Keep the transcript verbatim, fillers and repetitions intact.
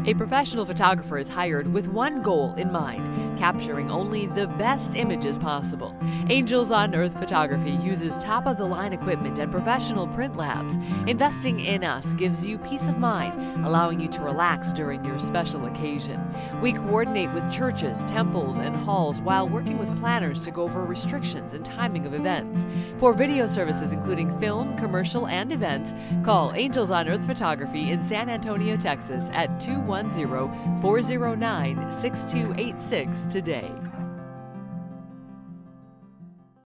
A professional photographer is hired with one goal in mind: capturing only the best images possible. Angels on Earth Photography uses top-of-the-line equipment and professional print labs. Investing in us gives you peace of mind, allowing you to relax during your special occasion. We coordinate with churches, temples, and halls while working with planners to go over restrictions and timing of events. For video services including film, commercial, and events, call Angels on Earth Photography in San Antonio, Texas at two one zero, four zero nine, six two eight six today.